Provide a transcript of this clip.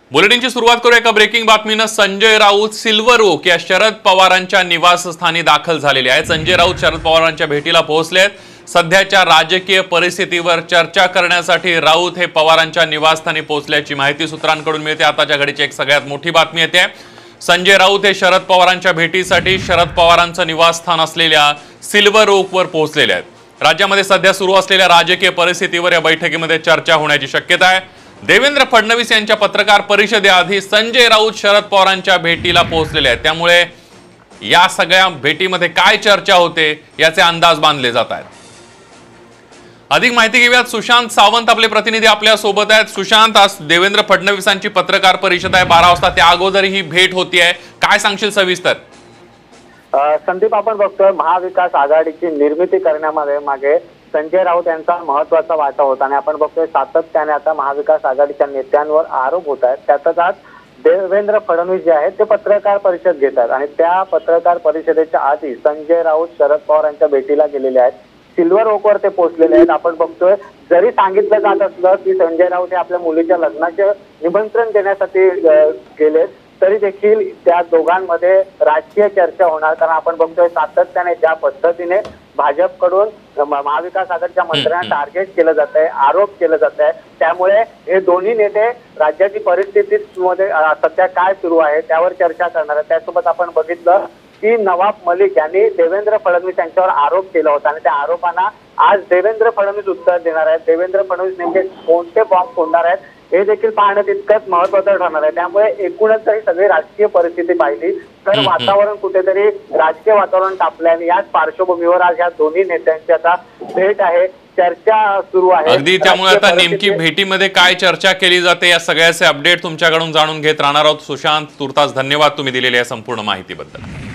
बुलेटिनची सुरुवात करूया एका ब्रेकिंग बातमीनं। संजय राऊत सिल्वर ओक या शरद पवारांच्या निवासस्थानी दाखल झालेले आहेत। संजय राऊत शरद पवारांच्या भेटीला पोहोचलेत। सध्याच्या राजकीय परिस्थितीवर चर्चा करण्यासाठी राऊत हे पवारांच्या निवासस्थानी पोहोचल्याची माहिती सूत्रांकडून मिळते। आताच्या घडीची एक सगळ्यात मोठी बातमी येते। संजय राऊत हे शरद पवारांच्या भेटीसाठी शरद पवारांचं निवासस्थान असलेल्या सिल्वर ओकवर पोहोचलेले आहेत। राज्यामध्ये सध्या सुरू असलेल्या राजकीय परिस्थितीवर या बैठकीमध्ये चर्चा होण्याची शक्यता आहे। देवेंद्र फडणवीस यांच्या पत्रकार परिषदेआधी संजय राऊत शरद पवारांच्या भेटीला पोहोचलेले आहेत। त्यामुळे या सगळ्या भेटीमध्ये काय चर्चा होते याचे अंदाज बांधले जात आहेत। अधिक माहिती घेऊयात। सुशांत सावंत आपले प्रतिनिधी आपल्या सोबत आहेत। सुशांत, आज देवेंद्र फडणवीसांची पत्रकार परिषद आहे 12 वाजता, त्या अगोदर ही भेट होतीये, काय सांगशील सविस्तर? संदीप, आपण बघतोय महाविकास आघाडीची निर्मिती करण्यामध्ये मागे संजय राऊत यांचा महत्वाचा वाटा होता आणि आपण बघतोय सातत्याने आता महाविकास आघाडीच्या नेत्यांवर आरोप होत आहेत। त्यातच आज देवेंद्र फडणवीस जे आहेत ते पत्रकार परिषद घेतात आणि त्या पत्रकार परिषदेच्या आधी संजय राऊत शरद पवारांच्या भेटीला गेलेले आहेत। सिल्वर ओकवर ते पोहोचलेले आहेत। आपण बघतोय जरी सांगितलं जात असलं की संजय राऊत हे आपल्या मुलीच्या लग्नाचे निमंत्रण देण्यासाठी गेले, तरी देखील त्या दोघांमध्ये राजकीय चर्चा होणार। कारण आपण बघतोय सातत्याने ज्या पद्धतीने भाजपकडून महाविकास आघाडीच्या मंत्र्यांना टार्गेट केलं जात आहे, आरोप केले जात आहे, त्यामुळे हे दोन्ही नेते राज्याची परिस्थिती मध्ये सध्या काय सुरू आहे त्यावर चर्चा करणार आहेत। त्यासोबत आपण बघितलं की नवाब मलिक यांनी देवेंद्र फडणवीस यांच्यावर आरोप केला होता आणि त्या आरोपांना आज देवेंद्र फडणवीस उत्तर देणार आहेत। देवेंद्र फडणवीस नेमके कोणते बॉम्ब फोडणार आहेत हे देखील पाहणं तितकंच महत्वाचं ठरणार आहे। त्यामुळे एकूणच जरी सगळी राजकीय परिस्थिती पाहिली तर वातावरण कुठेतरी राजकीय वातावरण तापलंय आणि याच पार्श्वभूमीवर आज या दोन्ही नेत्यांची आता भेट आहे, चर्चा सुरू आहे। अगदी, त्यामुळे आता नेमकी भेटीमध्ये काय चर्चा केली जाते या सगळ्याचे अपडेट तुमच्याकडून जाणून घेत राहणार आहोत। सुशांत, तुर्तास धन्यवाद तुम्ही दिलेल्या या संपूर्ण माहितीबद्दल।